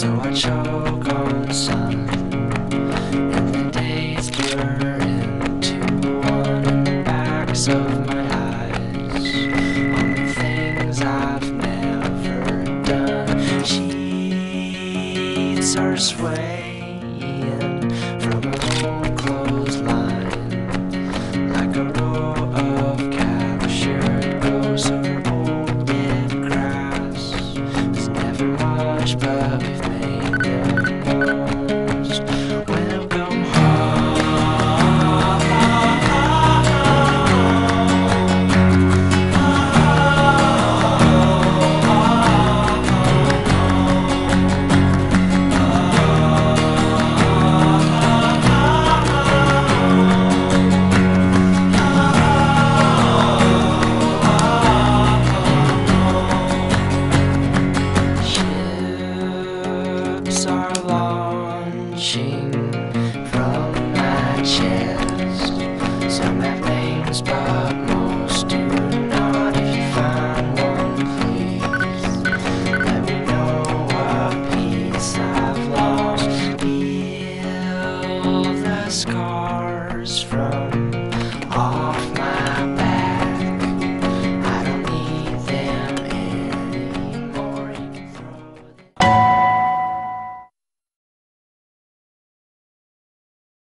So I choke on the sun, and the days blur into one in the backs of my eyes, on the things I've never done. Sheets are swaying